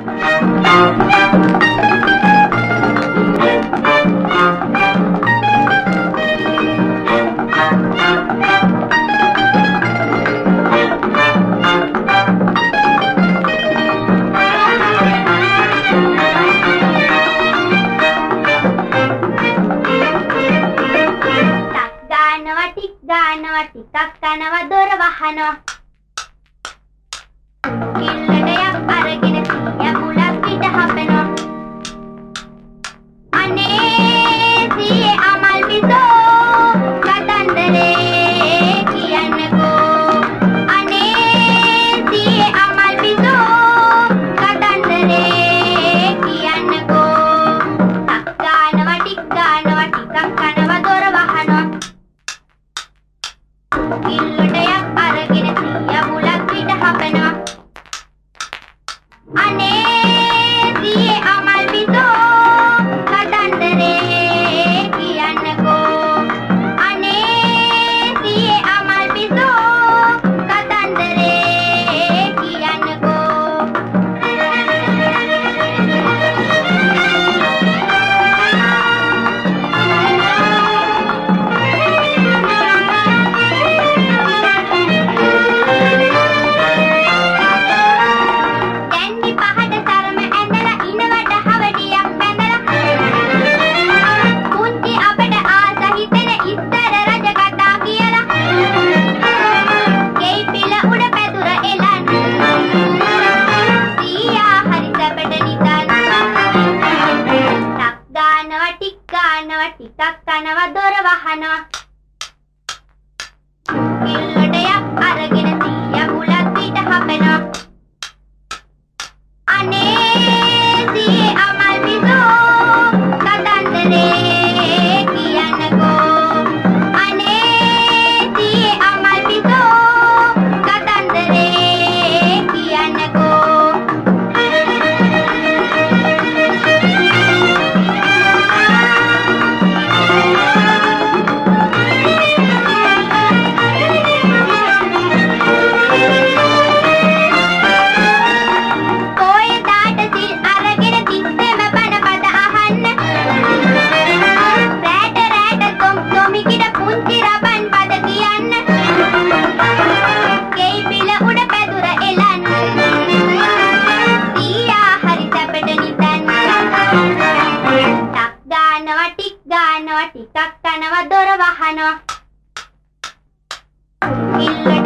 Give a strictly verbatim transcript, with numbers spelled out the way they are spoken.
ටිකක් කනවා දොර වහනවා කිල්ලටයක් අරගෙන සිය මුලක් පිට හපනවා අනේ සියේ අමල් පිසෝ කතන්දරේ කියන්නකෝ අනේ සියේ අමල් පිසෝ කතන්දරේ කියන්නකෝ ටක් ගානවා ටික් ගානවා ටිකක් කනවා දොර වහනවා කිල්ලටයක් අරගෙන සිය මුලක් පිට හපනවා අනේ සියේ අමල් පිසෝ කතන්දරේ කියන්නකෝ අනේ සියේ අමල් පිසෝ කතන්දරේ කියන්නකෝ ටිකක් කනවා දොර වහනවා කිල්ලටයක් අරගෙන සිය මුලක් පිට හපනවා අනේ සියේ අමල් පිසෝ කතන්දරේ කියන්නකෝ අනේ සියේ අමල් පිසෝ කතන්දරේ කියන්නකෝ ටිකක් කනවා දොර වහනවා කිල්ලට